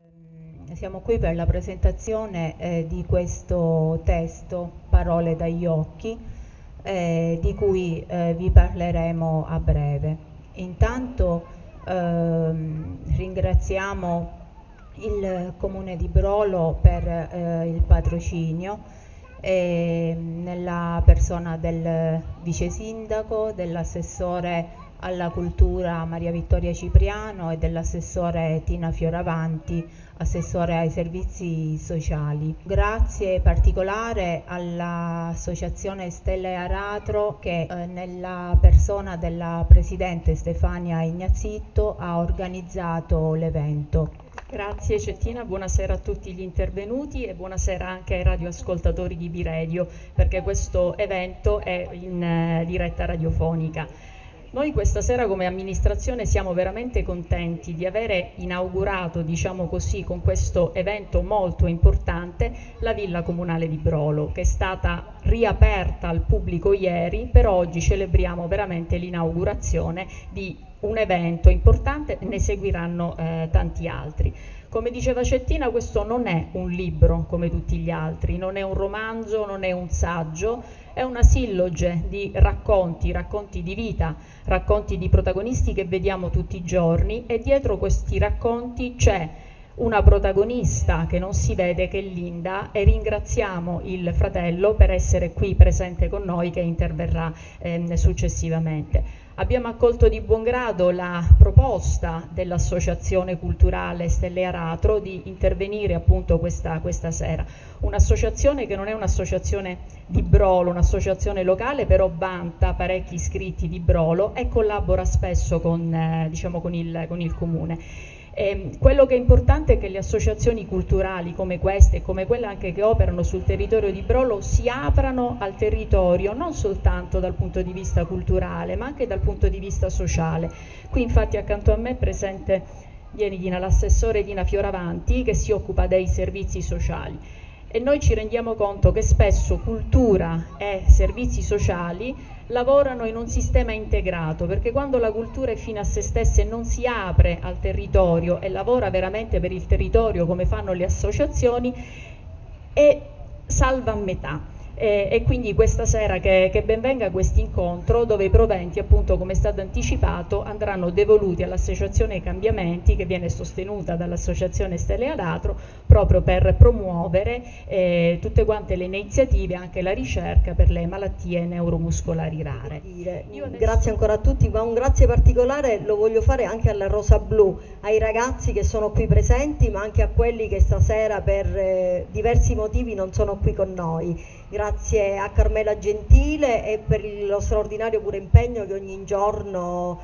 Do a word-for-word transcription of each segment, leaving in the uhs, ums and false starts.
Siamo qui per la presentazione eh, di questo testo, Parole dagli occhi, eh, di cui eh, vi parleremo a breve. Intanto ehm, ringraziamo il Comune di Brolo per eh, il patrocinio, eh, nella persona del vice sindaco, dell'assessore alla cultura Maria Vittoria Cipriano e dell'assessore Tina Fioravanti, assessore ai servizi sociali. Grazie particolare all'associazione Stelle Aratro che eh, nella persona della presidente Stefania Ignazitto ha organizzato l'evento. Grazie Cettina, buonasera a tutti gli intervenuti e buonasera anche ai radioascoltatori di B-Radio, perché questo evento è in eh, diretta radiofonica. Noi questa sera come amministrazione siamo veramente contenti di avere inaugurato, diciamo così, con questo evento molto importante la Villa Comunale di Brolo, che è stata riaperta al pubblico ieri. Per oggi celebriamo veramente l'inaugurazione di un evento importante, ne seguiranno eh, tanti altri. Come diceva Cettina, questo non è un libro come tutti gli altri, non è un romanzo, non è un saggio, è una silloge di racconti, racconti di vita, racconti di protagonisti che vediamo tutti i giorni, e dietro questi racconti c'è una protagonista che non si vede, che è Linda, e ringraziamo il fratello per essere qui presente con noi, che interverrà eh, successivamente. Abbiamo accolto di buon grado la proposta dell'Associazione Culturale Stelle Aratro di intervenire appunto questa, questa sera. Un'associazione che non è un'associazione di Brolo, un'associazione locale, però vanta parecchi iscritti di Brolo e collabora spesso con, eh, diciamo con, il, con il Comune. Eh, quello che è importante è che le associazioni culturali come queste e come quelle anche che operano sul territorio di Brolo si aprano al territorio non soltanto dal punto di vista culturale ma anche dal punto di vista sociale. Qui infatti accanto a me è presente l'assessore Tina Fioravanti, che si occupa dei servizi sociali, e noi ci rendiamo conto che spesso cultura e servizi sociali lavorano in un sistema integrato, perché quando la cultura è fine a se stessa e non si apre al territorio e lavora veramente per il territorio come fanno le associazioni, è salva a metà. E, e quindi questa sera che, che ben venga questo incontro, dove i proventi, appunto come è stato anticipato, andranno devoluti all'Associazione Cambiamenti, che viene sostenuta dall'Associazione Stelle Aratro, proprio per promuovere eh, tutte quante le iniziative, anche la ricerca per le malattie neuromuscolari rare. Io grazie ancora a tutti, ma un grazie particolare lo voglio fare anche alla Rosa Blu, ai ragazzi che sono qui presenti, ma anche a quelli che stasera per eh, diversi motivi non sono qui con noi. Grazie a Carmela Gentile e per lo straordinario pure impegno che ogni giorno,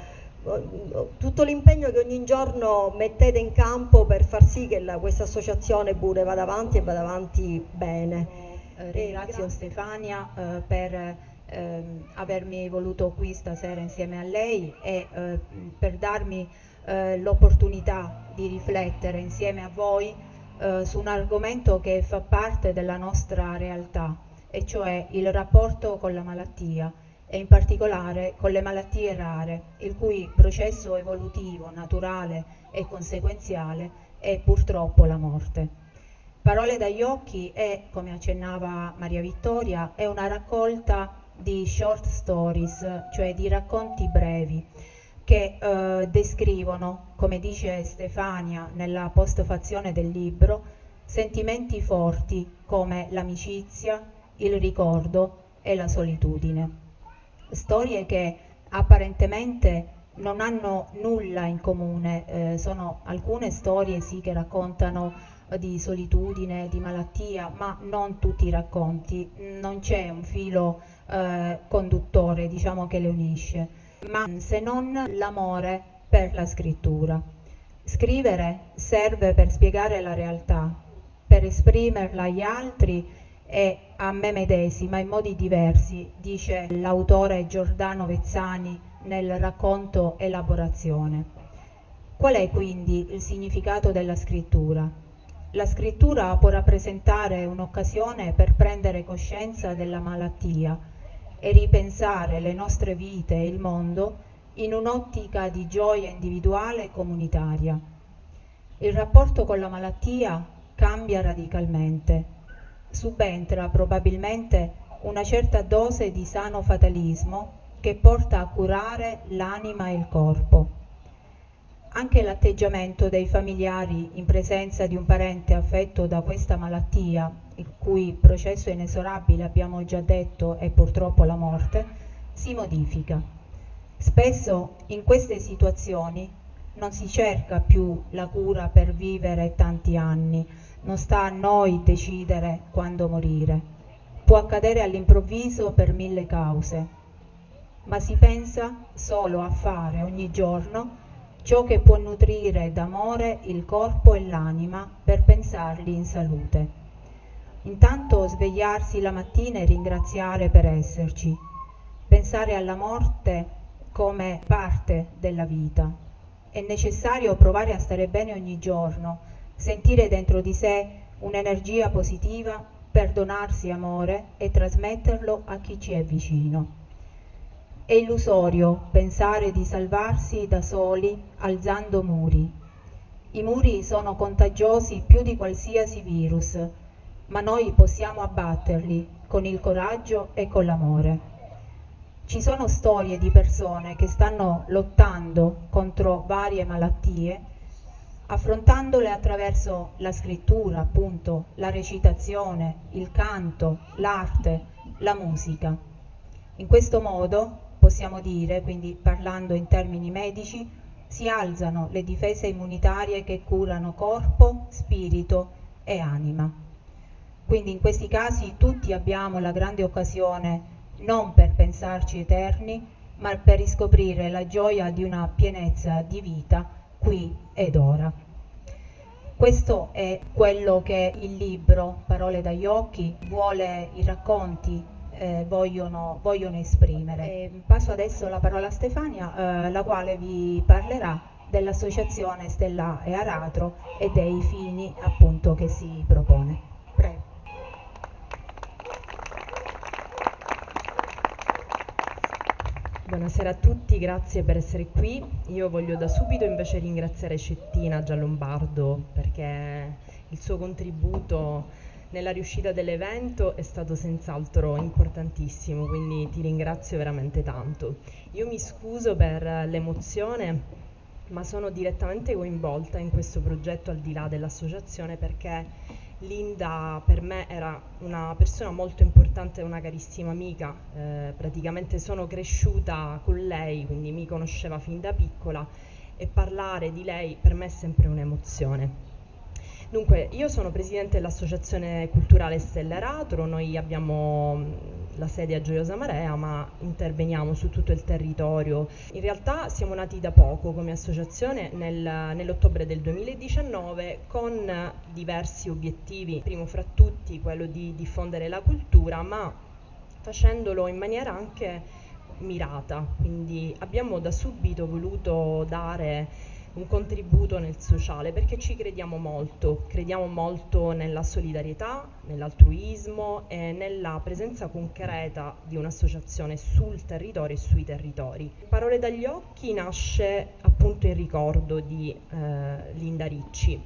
tutto l'impegno che ogni giorno mettete in campo per far sì che la, questa associazione pure vada avanti e vada avanti bene. Eh, ringrazio Stefania eh, per eh, avermi voluto qui stasera insieme a lei e eh, per darmi eh, l'opportunità di riflettere insieme a voi eh, su un argomento che fa parte della nostra realtà, e cioè il rapporto con la malattia e in particolare con le malattie rare, il cui processo evolutivo, naturale e conseguenziale è purtroppo la morte. Parole dagli occhi è, come accennava Maria Vittoria, è una raccolta di short stories, cioè di racconti brevi, che eh, descrivono, come dice Stefania nella postfazione del libro, sentimenti forti come l'amicizia, il ricordo e la solitudine. Storie che apparentemente non hanno nulla in comune, eh, sono alcune storie sì che raccontano eh, di solitudine, di malattia, ma non tutti i racconti, non c'è un filo eh, conduttore, diciamo, che le unisce, ma se non l'amore per la scrittura. Scrivere serve per spiegare la realtà, per esprimerla agli altri e a me medesima in modi diversi, dice l'autore Giordano Vezzani nel racconto Elaborazione. Qual è quindi il significato della scrittura? La scrittura può rappresentare un'occasione per prendere coscienza della malattia e ripensare le nostre vite e il mondo in un'ottica di gioia individuale e comunitaria. Il rapporto con la malattia cambia radicalmente. Subentra probabilmente una certa dose di sano fatalismo che porta a curare l'anima e il corpo. Anche l'atteggiamento dei familiari in presenza di un parente affetto da questa malattia, il cui processo inesorabile, abbiamo già detto, è purtroppo la morte, si modifica. Spesso in queste situazioni non si cerca più la cura per vivere tanti anni, non sta a noi decidere quando morire. Può accadere all'improvviso per mille cause, ma si pensa solo a fare ogni giorno ciò che può nutrire d'amore il corpo e l'anima per pensarli in salute. Intanto svegliarsi la mattina e ringraziare per esserci, pensare alla morte come parte della vita. È necessario provare a stare bene ogni giorno, sentire dentro di sé un'energia positiva per donarsi amore e trasmetterlo a chi ci è vicino. È illusorio pensare di salvarsi da soli alzando muri. I muri sono contagiosi più di qualsiasi virus, ma noi possiamo abbatterli con il coraggio e con l'amore. Ci sono storie di persone che stanno lottando contro varie malattie, affrontandole attraverso la scrittura, appunto, la recitazione, il canto, l'arte, la musica. In questo modo, possiamo dire, quindi parlando in termini medici, si alzano le difese immunitarie che curano corpo, spirito e anima. Quindi in questi casi tutti abbiamo la grande occasione non per pensarci eterni, ma per riscoprire la gioia di una pienezza di vita qui ed ora. Questo è quello che il libro Parole dagli occhi vuole, i racconti eh, vogliono, vogliono esprimere. E passo adesso la parola a Stefania, eh, la quale vi parlerà dell'associazione Stella e Aratro e dei fini appunto che si propone. Prego. Buonasera a tutti, grazie per essere qui. Io voglio da subito invece ringraziare Cettina Giallombardo perché il suo contributo nella riuscita dell'evento è stato senz'altro importantissimo, quindi ti ringrazio veramente tanto. Io mi scuso per l'emozione, ma sono direttamente coinvolta in questo progetto al di là dell'associazione perché Linda per me era una persona molto importante, una carissima amica, eh, praticamente sono cresciuta con lei, quindi mi conosceva fin da piccola e parlare di lei per me è sempre un'emozione. Dunque, io sono presidente dell'Associazione Culturale Stella e Aratro, noi abbiamo la sede a Gioiosa Marea, ma interveniamo su tutto il territorio. In realtà siamo nati da poco come associazione nel, nell'ottobre del duemiladiciannove con diversi obiettivi, primo fra tutti quello di diffondere la cultura, ma facendolo in maniera anche mirata, quindi abbiamo da subito voluto dare un contributo nel sociale perché ci crediamo molto, crediamo molto nella solidarietà, nell'altruismo e nella presenza concreta di un'associazione sul territorio e sui territori. Parole dagli occhi nasce appunto in ricordo di eh, Linda Ricci,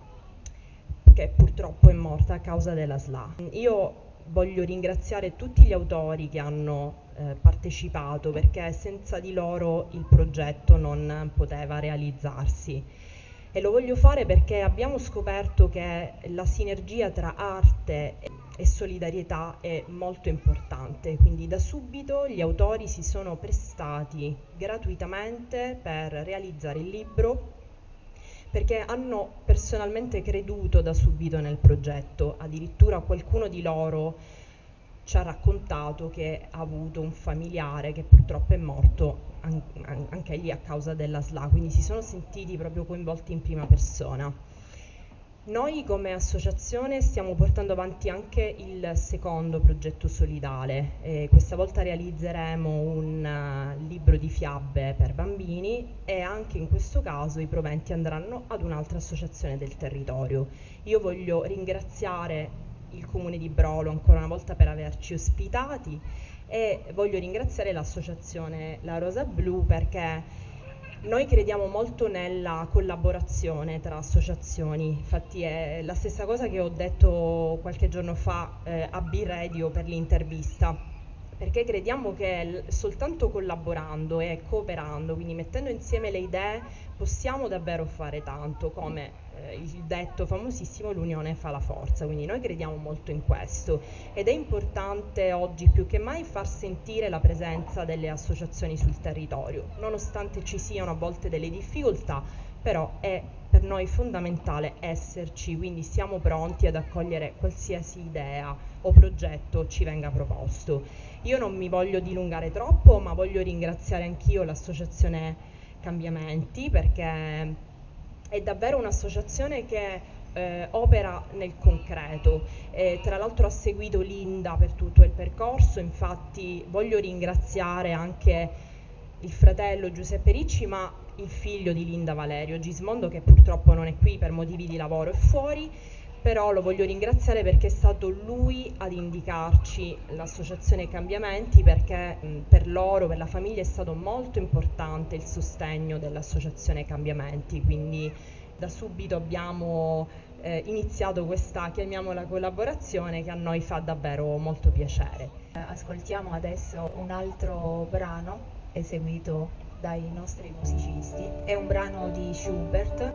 che purtroppo è morta a causa della S L A. Io voglio ringraziare tutti gli autori che hanno eh, partecipato perché senza di loro il progetto non poteva realizzarsi e lo voglio fare perché abbiamo scoperto che la sinergia tra arte e solidarietà è molto importante, quindi da subito gli autori si sono prestati gratuitamente per realizzare il libro perché hanno personalmente creduto da subito nel progetto, addirittura qualcuno di loro ci ha raccontato che ha avuto un familiare che purtroppo è morto an- an- anche lì a causa della S L A, quindi si sono sentiti proprio coinvolti in prima persona. Noi come associazione stiamo portando avanti anche il secondo progetto solidale, e questa volta realizzeremo un uh, libro di fiabe per bambini e anche in questo caso i proventi andranno ad un'altra associazione del territorio. Io voglio ringraziare il Comune di Brolo ancora una volta per averci ospitati e voglio ringraziare l'associazione La Rosa Blu perché Noi crediamo molto nella collaborazione tra associazioni, infatti è la stessa cosa che ho detto qualche giorno fa eh, a B-Radio per l'intervista, perché crediamo che l- soltanto collaborando e cooperando, quindi mettendo insieme le idee, possiamo davvero fare tanto, come eh, il detto famosissimo l'unione fa la forza, quindi noi crediamo molto in questo ed è importante oggi più che mai far sentire la presenza delle associazioni sul territorio, nonostante ci siano a volte delle difficoltà, però è per noi fondamentale esserci, quindi siamo pronti ad accogliere qualsiasi idea o progetto ci venga proposto. Io non mi voglio dilungare troppo, ma voglio ringraziare anch'io l'associazione Cambiamenti, perché è davvero un'associazione che eh, opera nel concreto. Eh, tra l'altro ha seguito Linda per tutto il percorso, infatti voglio ringraziare anche il fratello Giuseppe Ricci, ma il figlio di Linda, Valerio Gismondo, che purtroppo non è qui per motivi di lavoro, è fuori, però lo voglio ringraziare perché è stato lui ad indicarci l'associazione Cambiamenti, perché mh, per loro, per la famiglia è stato molto importante il sostegno dell'associazione Cambiamenti, quindi da subito abbiamo eh, iniziato questa, chiamiamola, collaborazione che a noi fa davvero molto piacere. Ascoltiamo adesso un altro brano eseguito dai nostri musicisti, è un brano di Schubert.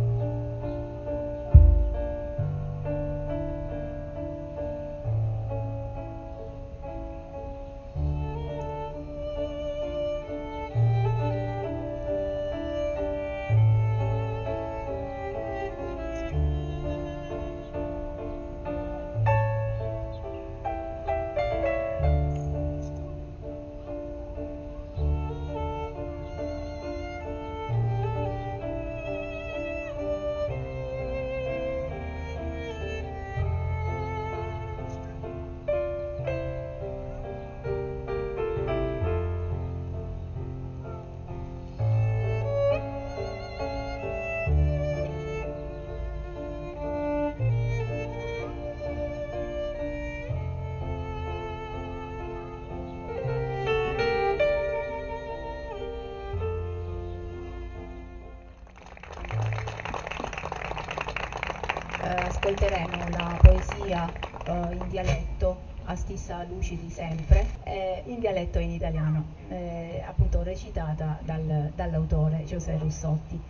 Ascolteremo la poesia eh, in dialetto a stissa luci di sempre, eh, in dialetto e in italiano, eh, appunto recitata dal, dall'autore Giuseppe Russotti.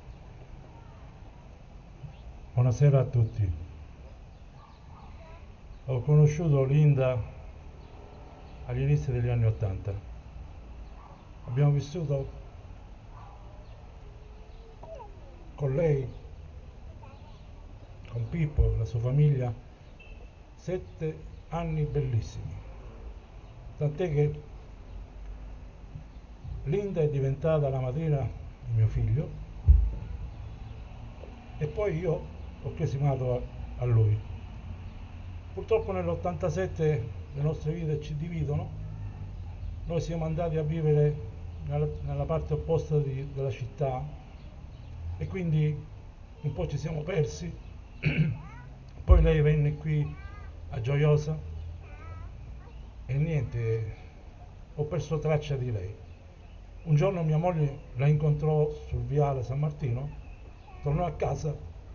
Buonasera a tutti. Ho conosciuto Linda agli inizi degli anni Ottanta. Abbiamo vissuto con lei, con Pippo, la sua famiglia, sette anni bellissimi, tant'è che Linda è diventata la madrina di mio figlio e poi io ho cresimato a, a lui. Purtroppo nell'ottantasette le nostre vite ci dividono, noi siamo andati a vivere nella, nella parte opposta di, della città e quindi un po' ci siamo persi. Poi lei venne qui a Gioiosa e niente, ho perso traccia di lei. Un giorno mia moglie la incontrò sul viale San Martino, tornò a casa,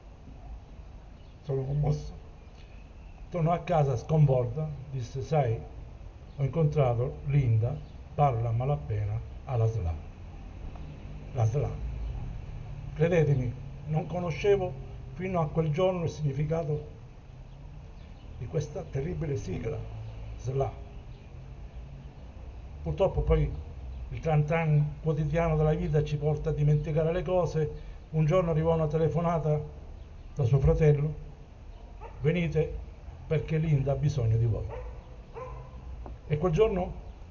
sono commosso, tornò a casa sconvolta, disse: sai, ho incontrato Linda, parla a malapena alla S L A. La S L A. Credetemi, non conoscevo fino a quel giorno il significato di questa terribile sigla, S L A. Purtroppo poi il tran tran quotidiano della vita ci porta a dimenticare le cose. Un giorno arrivò una telefonata da suo fratello: venite perché Linda ha bisogno di voi. E quel giorno,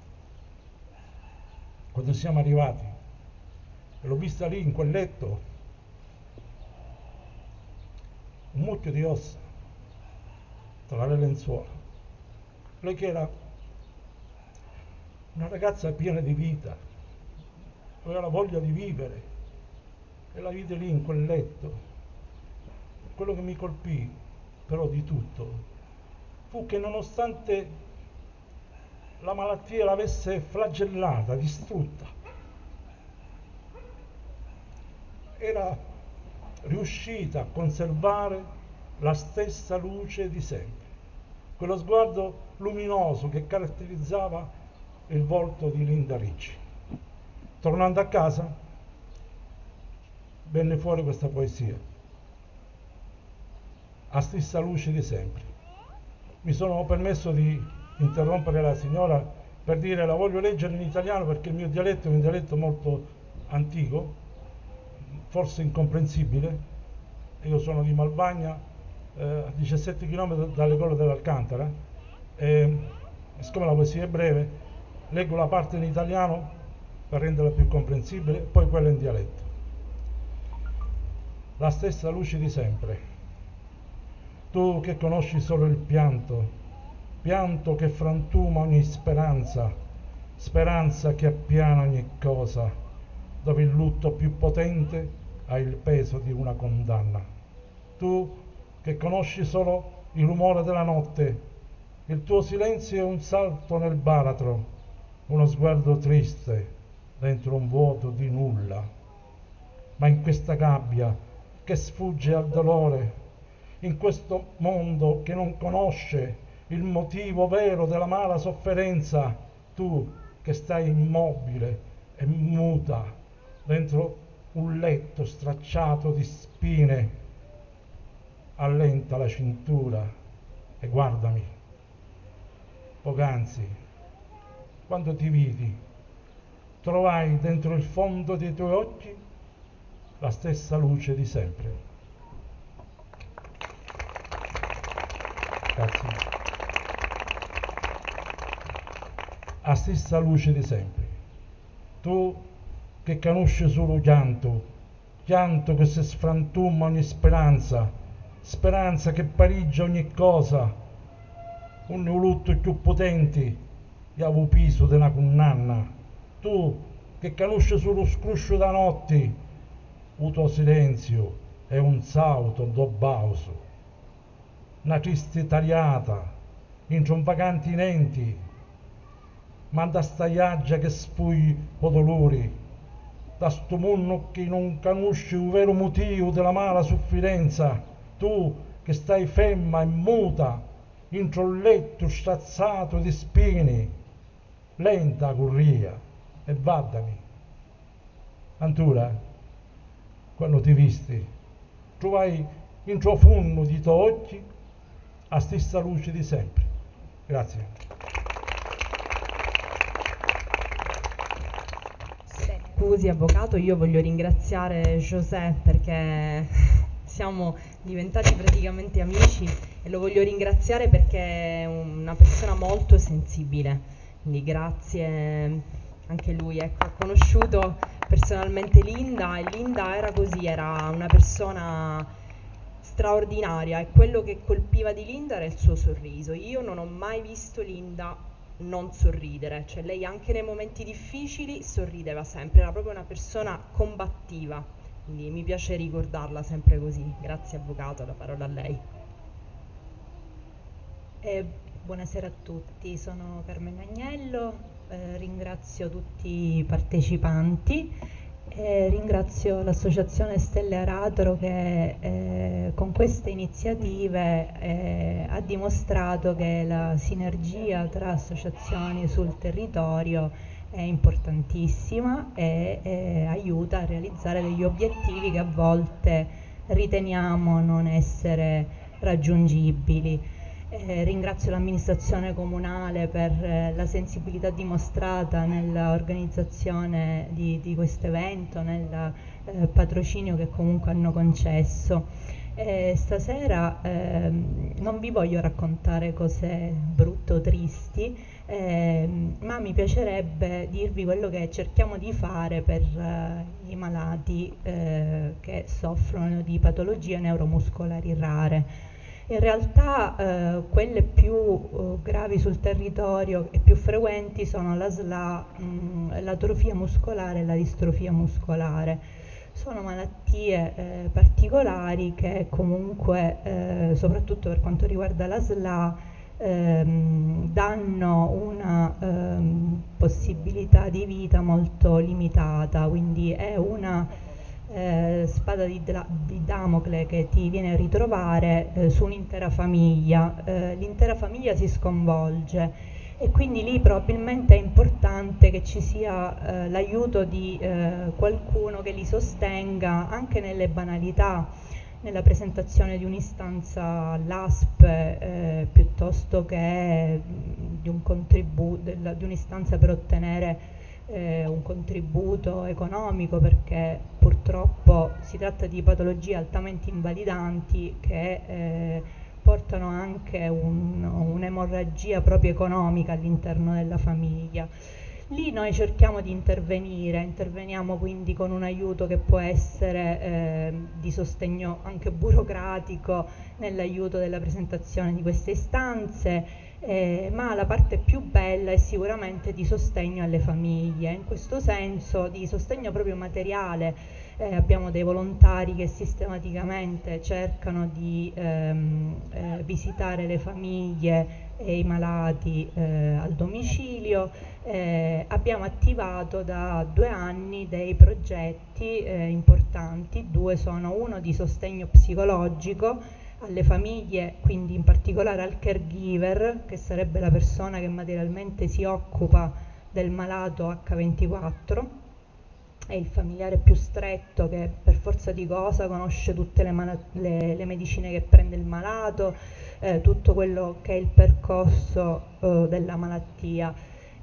quando siamo arrivati e l'ho vista lì in quel letto, un mucchio di ossa tra le lenzuola, lei che era una ragazza piena di vita, aveva la voglia di vivere, e la vide lì in quel letto. Quello che mi colpì però di tutto fu che nonostante la malattia l'avesse flagellata, distrutta, era riuscita a conservare la stessa luce di sempre, quello sguardo luminoso che caratterizzava il volto di Linda Ricci. Tornando a casa, venne fuori questa poesia: a stessa luce di sempre. Mi sono permesso di interrompere la signora per dire la voglio leggere in italiano perché il mio dialetto è un dialetto molto antico, forse incomprensibile. Io sono di Malvagna, eh, a diciassette chilometri dalle Colle dell'Alcantara, e siccome la poesia è breve, leggo la parte in italiano per renderla più comprensibile, e poi quella in dialetto. La stessa luce di sempre. Tu che conosci solo il pianto, pianto che frantuma ogni speranza, speranza che appiana ogni cosa, dove il lutto più potente ha il peso di una condanna. Tu che conosci solo il rumore della notte, il tuo silenzio è un salto nel baratro, uno sguardo triste dentro un vuoto di nulla. Ma in questa gabbia che sfugge al dolore, in questo mondo che non conosce il motivo vero dell'amara sofferenza, tu che stai immobile e muta dentro un letto stracciato di spine, allenta la cintura e guardami. Poc'anzi, quando ti vidi, trovai dentro il fondo dei tuoi occhi la stessa luce di sempre. Grazie. La stessa luce di sempre. Tu che conosci solo pianto, pianto che si sfrantuma ogni speranza, speranza che pareggia ogni cosa, un lutto più potente e avevo piso di una condanna. Tu che conosci solo scruscio da notte, il tuo silenzio è un sauto d'obbauso, una triste tagliata in un vacanti nenti, ma da stagliaggia che spui o dolori, da sto mondo che non conosci il vero motivo della mala sofferenza. Tu che stai ferma e muta in un letto strazzato di spine, lenta corria e vaddami. Antura, quando ti visti, trovai in profondo di tuoi occhi la stessa luce di sempre. Grazie. Scusi avvocato, io voglio ringraziare José perché siamo diventati praticamente amici e lo voglio ringraziare perché è una persona molto sensibile, quindi grazie anche lui. Ecco, ha conosciuto personalmente Linda e Linda era così, era una persona straordinaria e quello che colpiva di Linda era il suo sorriso. Io non ho mai visto Linda non sorridere, cioè lei anche nei momenti difficili sorrideva sempre, era proprio una persona combattiva, quindi mi piace ricordarla sempre così. Grazie avvocato, la parola a lei. Eh, buonasera a tutti, sono Carmen Agnello, eh, ringrazio tutti i partecipanti e ringrazio l'associazione Stelle Aratro che eh, con queste iniziative eh, ha dimostrato che la sinergia tra associazioni sul territorio è importantissima e, e aiuta a realizzare degli obiettivi che a volte riteniamo non essere raggiungibili. Eh, ringrazio l'amministrazione comunale per eh, la sensibilità dimostrata nell'organizzazione di, di questo evento, nel eh, patrocinio che comunque hanno concesso. Eh, stasera eh, non vi voglio raccontare cose brutte o tristi, eh, ma mi piacerebbe dirvi quello che cerchiamo di fare per eh, i malati eh, che soffrono di patologie neuromuscolari rare. In realtà eh, quelle più uh, gravi sul territorio e più frequenti sono la S L A, mh, l'atrofia muscolare e la distrofia muscolare. Sono malattie eh, particolari che comunque, eh, soprattutto per quanto riguarda la S L A, ehm, danno una ehm, possibilità di vita molto limitata, quindi è una Eh, spada di, di Damocle che ti viene a ritrovare eh, su un'intera famiglia, eh, l'intera famiglia si sconvolge e quindi lì probabilmente è importante che ci sia eh, l'aiuto di eh, qualcuno che li sostenga anche nelle banalità, nella presentazione di un'istanza all'A S P eh, piuttosto che di un contributo, di un'istanza per ottenere eh, un contributo economico, perché purtroppo si tratta di patologie altamente invalidanti che eh, portano anche un, un'emorragia proprio economica all'interno della famiglia. Lì noi cerchiamo di intervenire, interveniamo quindi con un aiuto che può essere eh, di sostegno anche burocratico nell'aiuto della presentazione di queste istanze, eh, ma la parte più bella è sicuramente di sostegno alle famiglie, in questo senso di sostegno proprio materiale. Eh, abbiamo dei volontari che sistematicamente cercano di ehm, eh, visitare le famiglie e i malati eh, al domicilio. Eh, abbiamo attivato da due anni dei progetti eh, importanti, due sono uno di sostegno psicologico alle famiglie, quindi in particolare al caregiver, che sarebbe la persona che materialmente si occupa del malato acca ventiquattro, è il familiare più stretto che per forza di cosa conosce tutte le, le, le medicine che prende il malato, eh, tutto quello che è il percorso eh, della malattia.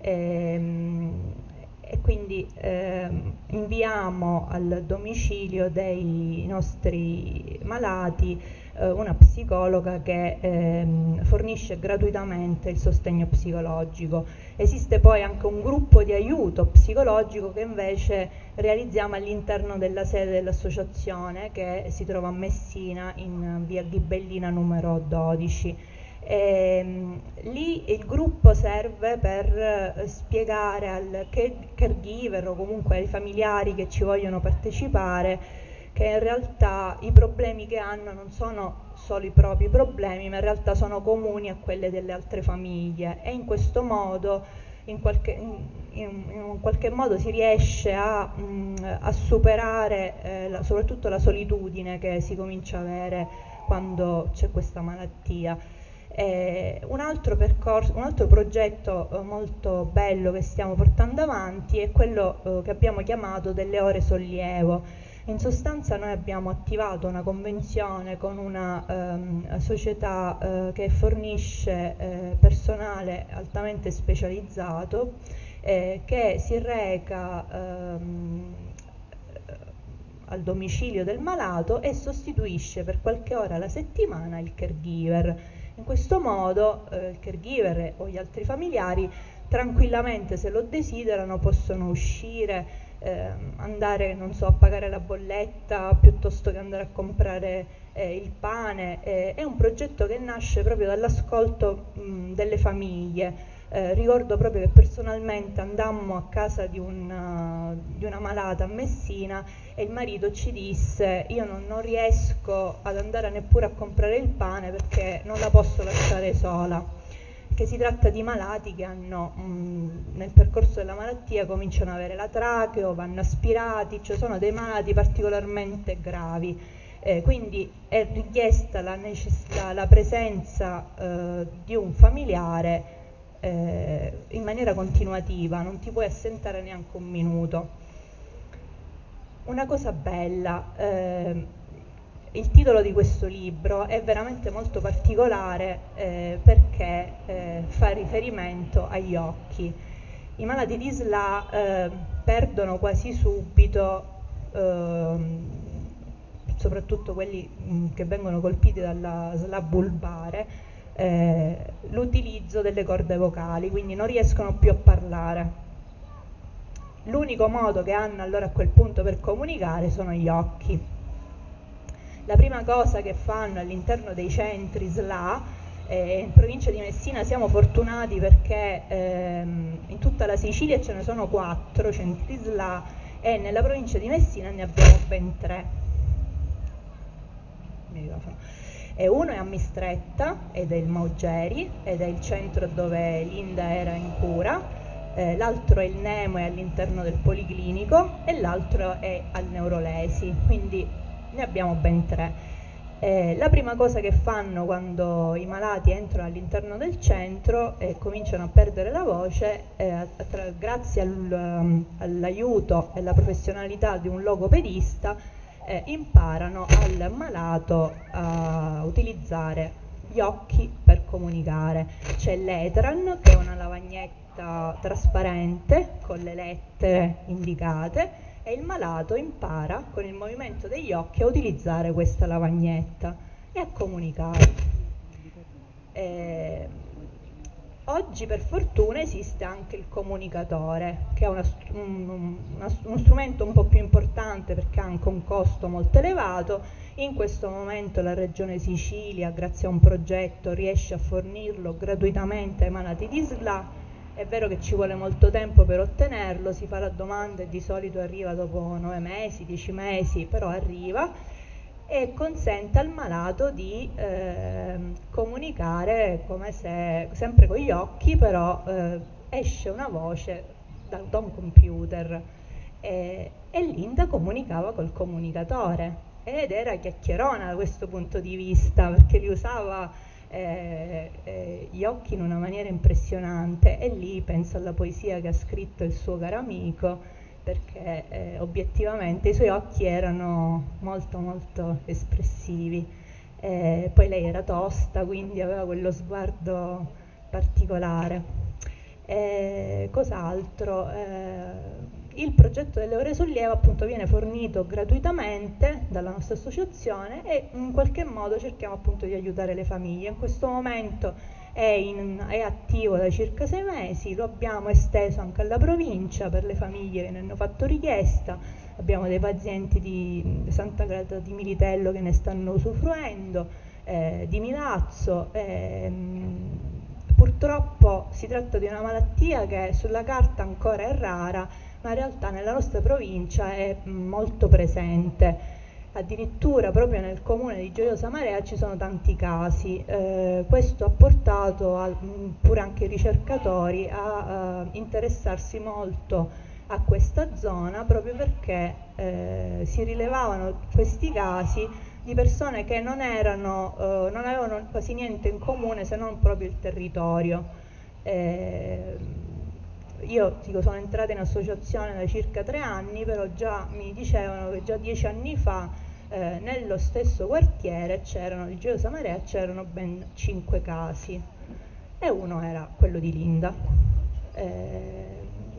E, e quindi eh, inviamo al domicilio dei nostri malati eh, una psicologa che eh, fornisce gratuitamente il sostegno psicologico. Esiste poi anche un gruppo di aiuto psicologico che invece realizziamo all'interno della sede dell'associazione, che si trova a Messina in via Ghibellina numero dodici. E, lì il gruppo serve per eh, spiegare al caregiver o comunque ai familiari che ci vogliono partecipare che in realtà i problemi che hanno non sono solo i propri problemi, ma in realtà sono comuni a quelle delle altre famiglie, e in questo modo in qualche, in, in qualche modo si riesce a, mh, a superare eh, la, soprattutto la solitudine che si comincia a avere quando c'è questa malattia. Eh, un altro percorso, un altro progetto eh, molto bello che stiamo portando avanti è quello eh, che abbiamo chiamato delle ore sollievo. In sostanza noi abbiamo attivato una convenzione con una ehm, società eh, che fornisce eh, personale altamente specializzato eh, che si reca ehm, al domicilio del malato e sostituisce per qualche ora alla settimana il caregiver. In questo modo eh, il caregiver o gli altri familiari tranquillamente, se lo desiderano, possono uscire, eh, andare, non so, a pagare la bolletta piuttosto che andare a comprare eh, il pane. Eh, è un progetto che nasce proprio dall'ascolto mh, delle famiglie. Eh, ricordo proprio che personalmente andammo a casa di una, di una malata a Messina e il marito ci disse: io non, non riesco ad andare neppure a comprare il pane perché non la posso lasciare sola, che si tratta di malati che hanno mh, nel percorso della malattia cominciano ad avere la tracheo, vanno aspirati, cioè sono dei malati particolarmente gravi. Eh, quindi è richiesta la, necess- la presenza eh, di un familiare Eh, in maniera continuativa, non ti puoi assentare neanche un minuto. Una cosa bella, eh, il titolo di questo libro è veramente molto particolare eh, perché eh, fa riferimento agli occhi. I malati di S L A eh, perdono quasi subito, eh, soprattutto quelli mh, che vengono colpiti dalla S L A bulbare, Eh, l'utilizzo delle corde vocali, quindi non riescono più a parlare. L'unico modo che hanno allora a quel punto per comunicare sono gli occhi. La prima cosa che fanno all'interno dei centri S L A, eh, in provincia di Messina siamo fortunati perché ehm, in tutta la Sicilia ce ne sono quattro centri S L A e nella provincia di Messina ne abbiamo ben tre. Microfono. E uno è a Mistretta ed è il Maugeri ed è il centro dove Linda era in cura, eh, l'altro è il Nemo, è all'interno del Policlinico, e l'altro è al Neurolesi, quindi ne abbiamo ben tre. Eh, la prima cosa che fanno quando i malati entrano all'interno del centro e cominciano a perdere la voce, eh, tra, grazie al, um, all'aiuto e alla professionalità di un logopedista, eh, imparano al malato a utilizzare gli occhi per comunicare. C'è l'Etran, che è una lavagnetta trasparente con le lettere indicate, e il malato impara con il movimento degli occhi a utilizzare questa lavagnetta e a comunicare. Eh, oggi per fortuna esiste anche il comunicatore, che è una, un, una, uno strumento un po' più importante perché ha anche un costo molto elevato. In questo momento la Regione Sicilia, grazie a un progetto, riesce a fornirlo gratuitamente ai malati di S L A. È vero che ci vuole molto tempo per ottenerlo, si fa la domanda e di solito arriva dopo nove mesi, dieci mesi, però arriva e consente al malato di eh, comunicare come se, sempre con gli occhi, però eh, esce una voce da, da un computer e, e Linda comunicava col comunicatore ed era chiacchierona da questo punto di vista, perché li usava Eh, eh, gli occhi in una maniera impressionante, e lì penso alla poesia che ha scritto il suo caro amico, perché eh, obiettivamente i suoi occhi erano molto molto espressivi. Eh, poi lei era tosta, quindi aveva quello sguardo particolare. Eh, cos'altro? Eh, il progetto delle ore sollievo appunto viene fornito gratuitamente dalla nostra associazione e in qualche modo cerchiamo appunto di aiutare le famiglie. In questo momento è, in, è attivo da circa sei mesi, lo abbiamo esteso anche alla provincia per le famiglie che ne hanno fatto richiesta. Abbiamo dei pazienti di Santa Grata di Militello che ne stanno usufruendo, eh, di Milazzo. Ehm, purtroppo si tratta di una malattia che sulla carta ancora è rara, ma in realtà nella nostra provincia è molto presente. Addirittura proprio nel comune di Gioiosa Marea ci sono tanti casi. Eh, questo ha portato a, pure anche i ricercatori a, a interessarsi molto a questa zona, proprio perché eh, si rilevavano questi casi di persone che non, erano, eh, non avevano quasi niente in comune se non proprio il territorio. Eh, Io dico, sono entrata in associazione da circa tre anni, però già mi dicevano che già dieci anni fa eh, nello stesso quartiere c'erano, di Gioiosa Marea, c'erano ben cinque casi e uno era quello di Linda. Eh,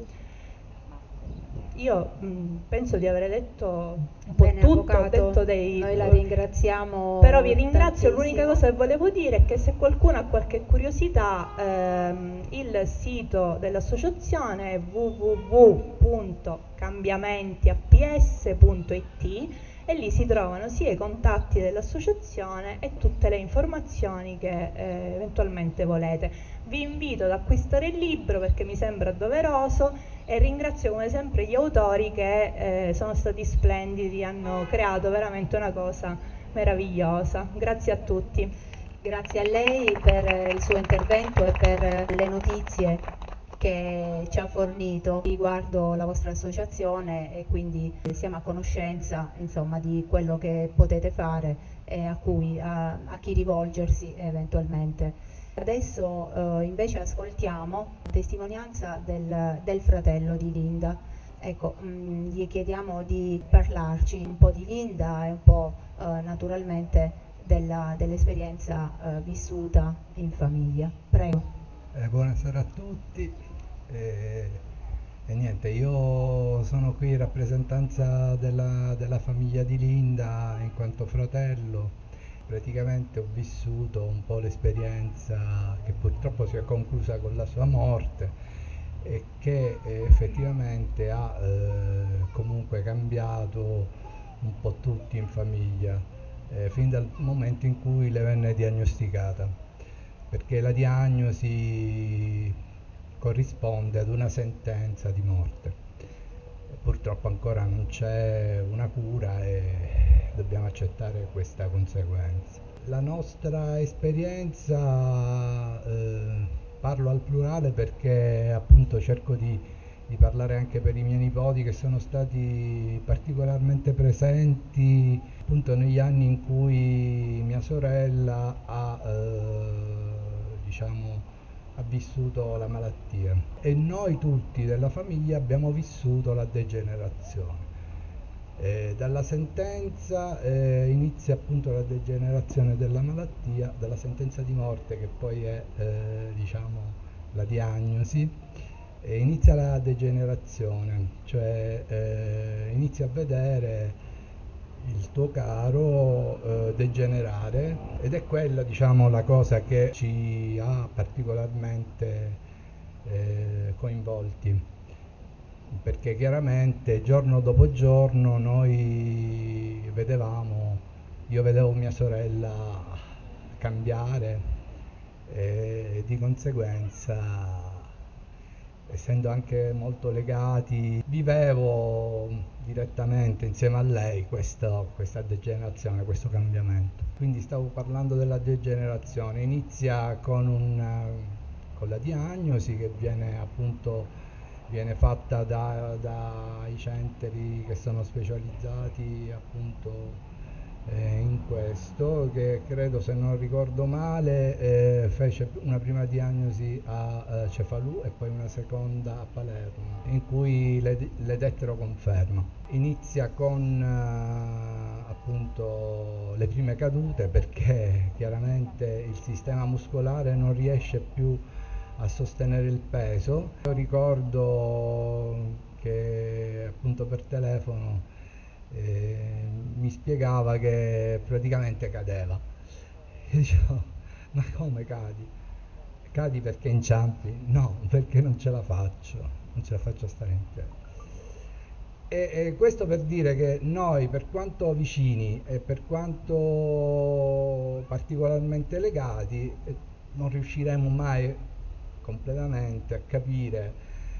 io mh, penso di aver detto un po' Bene, tutto, avvocato, ho detto dei... noi la ringraziamo. Però vi ringrazio, tantissimo. L'unica cosa che volevo dire è che se qualcuno ha qualche curiosità, ehm, il sito dell'associazione è w w w punto cambiamenti a p s punto i t e lì si trovano sia i contatti dell'associazione e tutte le informazioni che eh, eventualmente volete. Vi invito ad acquistare il libro perché mi sembra doveroso e ringrazio come sempre gli autori che eh, sono stati splendidi, hanno creato veramente una cosa meravigliosa. Grazie a tutti. Grazie a lei per il suo intervento e per le notizie che ci ha fornito riguardo la vostra associazione, e quindi siamo a conoscenza, insomma, di quello che potete fare e a, cui, a, a chi rivolgersi eventualmente. Adesso eh, invece ascoltiamo la testimonianza del, del fratello di Linda. Ecco, mh, gli chiediamo di parlarci un po' di Linda e un po' eh, naturalmente dell'esperienza eh, vissuta in famiglia. Prego. Eh, buonasera a tutti. Eh, e niente, io sono qui in rappresentanza della, della famiglia di Linda in quanto fratello. Praticamente ho vissuto un po' l'esperienza che purtroppo si è conclusa con la sua morte e che eh, effettivamente ha eh, comunque cambiato un po' tutti in famiglia, eh, fin dal momento in cui le venne diagnosticata, perché la diagnosi corrisponde ad una sentenza di morte. Purtroppo ancora non c'è una cura e dobbiamo accettare questa conseguenza. La nostra esperienza eh, parlo al plurale perché appunto cerco di, di parlare anche per i miei nipoti che sono stati particolarmente presenti appunto negli anni in cui mia sorella ha eh, diciamo ha vissuto la malattia e noi tutti della famiglia abbiamo vissuto la degenerazione. Eh, dalla sentenza eh, inizia appunto la degenerazione della malattia, dalla sentenza di morte che poi è eh, diciamo la diagnosi, e inizia la degenerazione, cioè eh, inizi a vedere il tuo caro eh, degenerare, ed è quella diciamo la cosa che ci ha particolarmente eh, coinvolti, perché chiaramente giorno dopo giorno noi vedevamo, io vedevo mia sorella cambiare e di conseguenza, essendo anche molto legati, vivevo direttamente insieme a lei questo, questa degenerazione, questo cambiamento. Quindi stavo parlando della degenerazione, inizia con, un, con la diagnosi che viene appunto viene fatta da, dai centri che sono specializzati appunto eh, in questo, che credo, se non ricordo male, eh, fece una prima diagnosi a eh, Cefalù e poi una seconda a Palermo, in cui le, le dettero conferma. Inizia con eh, appunto le prime cadute, perché chiaramente il sistema muscolare non riesce più a sostenere il peso. Io ricordo che appunto per telefono eh, mi spiegava che praticamente cadeva. Io dicevo, ma come cadi? Cadi perché inciampi? No, perché non ce la faccio, non ce la faccio a stare in piedi. E, e questo per dire che noi, per quanto vicini e per quanto particolarmente legati, non riusciremo mai completamente a capire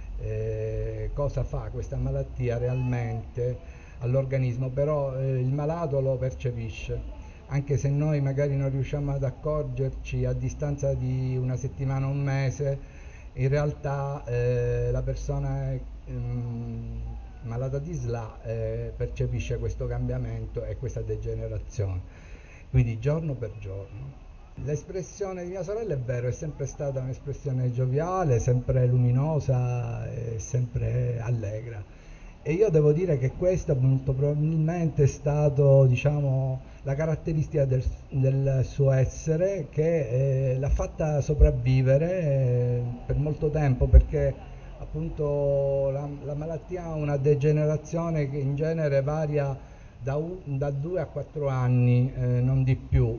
eh, cosa fa questa malattia realmente all'organismo, però eh, il malato lo percepisce, anche se noi magari non riusciamo ad accorgerci a distanza di una settimana o un mese. In realtà eh, la persona ehm, malata di S L A eh, percepisce questo cambiamento e questa degenerazione, quindi giorno per giorno. L'espressione di mia sorella, è vero, è sempre stata un'espressione gioviale, sempre luminosa e sempre allegra, e io devo dire che questa molto probabilmente è stato diciamo la caratteristica del, del suo essere che eh, l'ha fatta sopravvivere eh, per molto tempo, perché appunto la, la malattia ha una degenerazione che in genere varia da, un, da due a quattro anni, eh, non di più.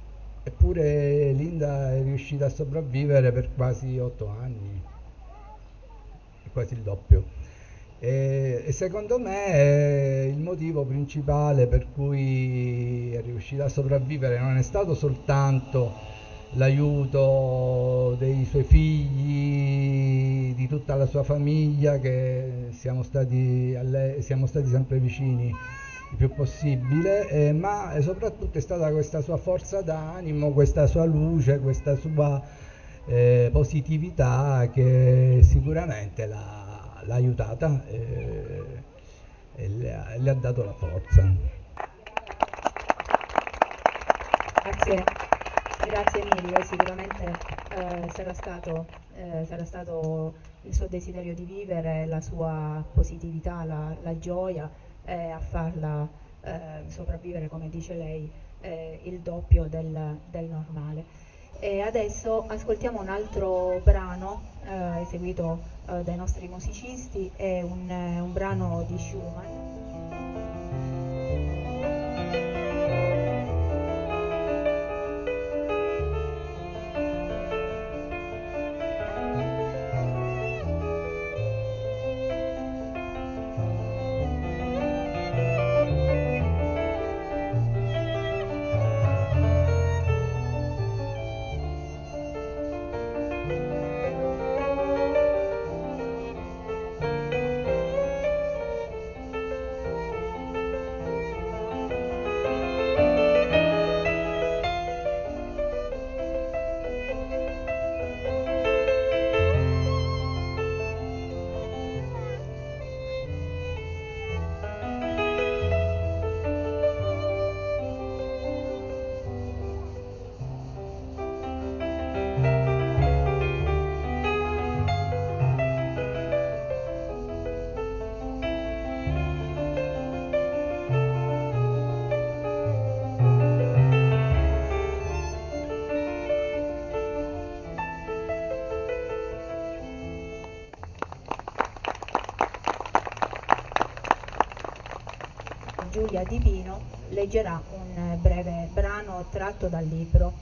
Eppure Linda è riuscita a sopravvivere per quasi otto anni, quasi il doppio. E, e secondo me eh, il motivo principale per cui è riuscita a sopravvivere non è stato soltanto l'aiuto dei suoi figli, di tutta la sua famiglia, che siamo stati, a lei, siamo stati sempre vicini il più possibile, eh, ma soprattutto è stata questa sua forza d'animo, questa sua luce, questa sua eh, positività che sicuramente l'ha, l'ha aiutata eh, e le ha, le ha dato la forza. Grazie, grazie mille, sicuramente eh, sarà stato, eh, sarà stato il suo desiderio di vivere, la sua positività, la, la gioia, Eh, a farla eh, sopravvivere, come dice lei, eh, il doppio del, del normale. E adesso ascoltiamo un altro brano eh, eseguito eh, dai nostri musicisti, è un, eh, un brano di Schumann. Famiglia di Pino leggerà un breve brano tratto dal libro.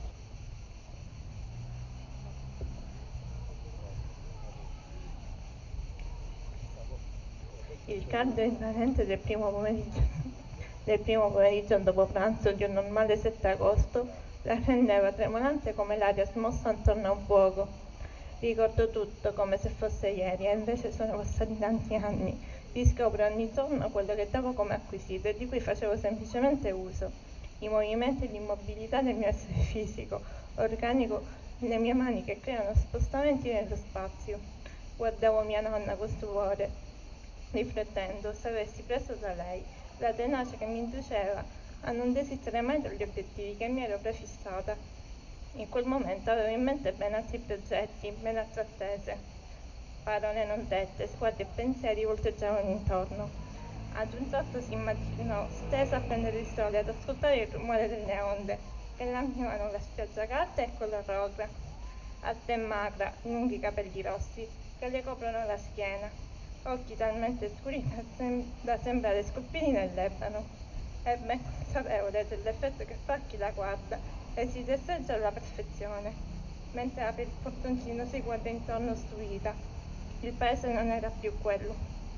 Il caldo invadente del primo pomeriggio, del primo pomeriggio dopo pranzo di un normale sette agosto la rendeva tremolante come l'aria smossa attorno a un fuoco. Ricordo tutto come se fosse ieri, e invece sono passati tanti anni. Riscopro ogni giorno quello che davo come acquisito e di cui facevo semplicemente uso. I movimenti e l'immobilità del mio essere fisico, organico, le mie mani che creano spostamenti nello spazio. Guardavo mia nonna con stupore, riflettendo se avessi preso da lei la tenacia che mi induceva a non desistere mai dagli obiettivi che mi ero prefissata. In quel momento avevo in mente ben altri progetti, ben altre attese. Parole non dette, sguardi e pensieri volteggiavano intorno. Ad un tratto si immaginò stesa a prendere il sole, ad ascoltare il rumore delle onde che laminavano la spiaggia calda e colorosa. Alta e magra, lunghi capelli rossi che le coprono la schiena, occhi talmente scuri da, sem- da sembrare scolpiti nel lebano. È ben consapevole dell'effetto che fa chi la guarda e si destreggia alla perfezione. Mentre apre il portoncino si guarda intorno stupita. Il paese non era più quello.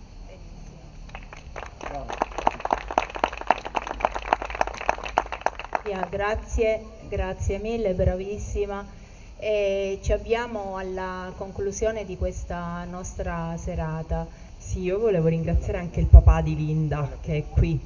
Yeah, grazie, grazie mille, bravissima. E ci avviamo alla conclusione di questa nostra serata. Sì, io volevo ringraziare anche il papà di Linda che è qui.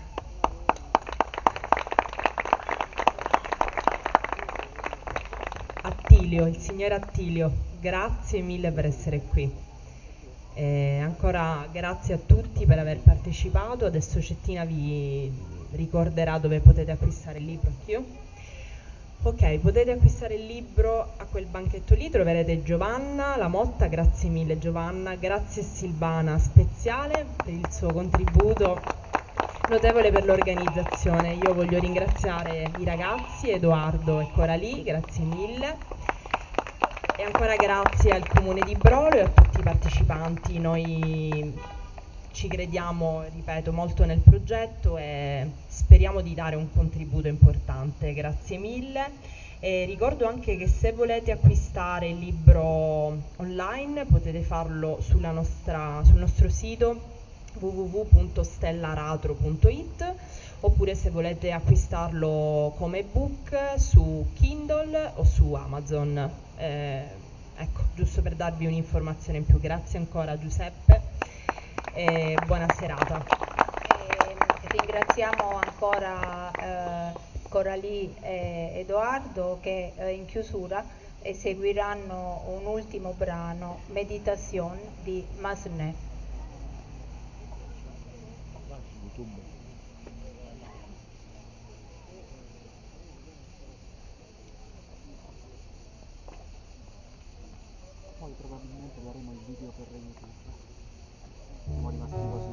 Attilio, il signor Attilio, grazie mille per essere qui. E ancora grazie a tutti per aver partecipato. Adesso Cettina vi ricorderà dove potete acquistare il libro. Anch'io? Ok, potete acquistare il libro a quel banchetto lì, troverete Giovanna La Motta, grazie mille Giovanna, grazie Silvana Speziale per il suo contributo notevole per l'organizzazione. Io voglio ringraziare i ragazzi, Edoardo e Coralie, grazie mille. E ancora grazie al Comune di Brolo e a tutti i partecipanti. Noi ci crediamo, ripeto, molto nel progetto e speriamo di dare un contributo importante. Grazie mille. E ricordo anche che se volete acquistare il libro online potete farlo sulla nostra, sul nostro sito w w w punto stellaratro punto it, oppure se volete acquistarlo come ebook su Kindle o su Amazon. Eh, ecco, giusto per darvi un'informazione in più. Grazie ancora Giuseppe e buona serata. E ringraziamo ancora eh, Coralie e Edoardo che eh, in chiusura eseguiranno un ultimo brano, Meditation di Massenet. Poi probabilmente daremo il video per YouTube. Siamo rimasti così.